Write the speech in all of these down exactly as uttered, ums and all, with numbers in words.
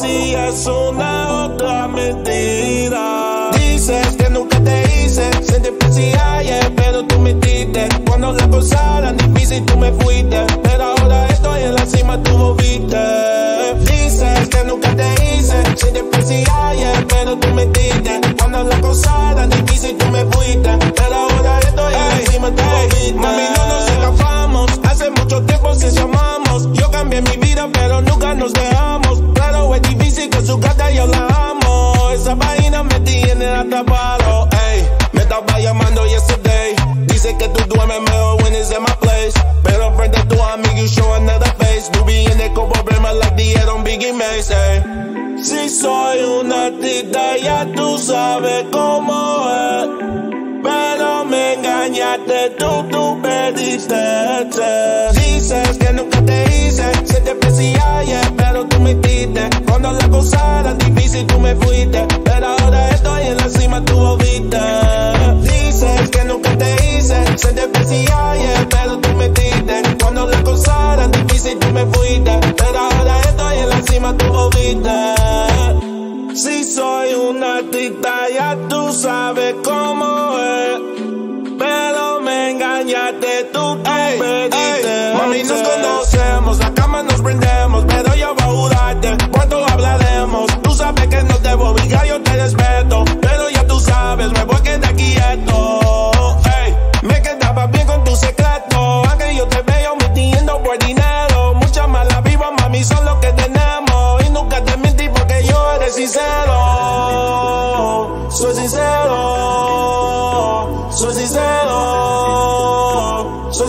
si es una otra mentira. Dices que nunca te hice sentir especial, yeah, pero tú mentiste. Cuando la cosa era difícil tú me fuiste, pero ahora estoy en la cima, tú volviste. Dices que nunca te hice sentir especial, yeah, pero tú mentiste. Cuando la cosa era difícil tú me fuiste, pero ahora estoy en la cima, tú volviste. Mami, no nos escapamos, hace mucho tiempo se llamamos. Yo cambié mi vida pero nunca nos dejamos. Claro, es difícil con su gata yo la amo. Esa vaina me tiene atrapado, ey. Me estaba llamando yesterday. Dice que tú duermes mejor when it's in my place, pero frente a tu amigo you show another face. You be in there con problemas like the head on Biggie Mace, ey. Si soy una artista ya tú sabes cómo es, pero me engañaste, tú, tú perdiste. Dices que nunca te hice sentir especial, yeah, pero tú mentiste. Cuando la cosa era difícil tú me fuiste, pero ahora estoy en la cima, tú volviste. Dices que nunca te hice sentir especial, yeah, pero tú mentiste. Cuando la cosa era difícil tú me fuiste, pero ahora estoy en la cima, tú volviste. Si soy una artista ya tú sabes cómo es, pero me engañaste, tú, tú ey, perdiste. Ey, mami, nos conocemos, la cama nos prendemos, pero yo voy a jurarte cuánto hablaremos. Tú sabes que no te voy a obligar, yo te respeto, pero ya tú sabes, me voy a quedar quieto. Ey, me quedaba bien con tu secreto, aunque yo te veo mintiendo por dinero. Mucha mala viva, mami, son lo que tenemos, y nunca te mentí porque yo eres sincero. Soy sincero, soy sincero, soy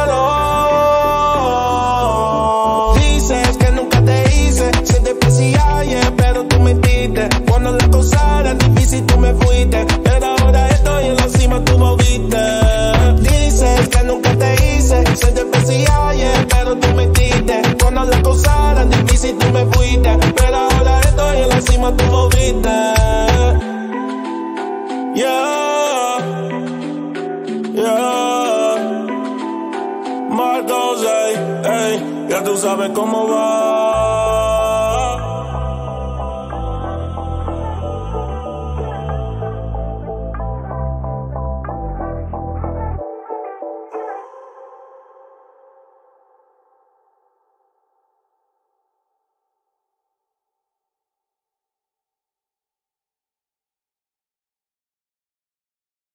sincero. Dices que nunca te hice sentir especial, yeah, pero tú mentiste. Cuando la cosa era difícil tú me fuiste, pero ahora estoy en la cima, tú volviste. Dices que nunca te hice sentir especial, yeah, pero tú mentiste. Cuando la cosa era difícil tú me fuiste, pero ahora estoy en la cima, tú volviste. Yeah, yeah, Marcos, ey, ey, ya tú sabes cómo va.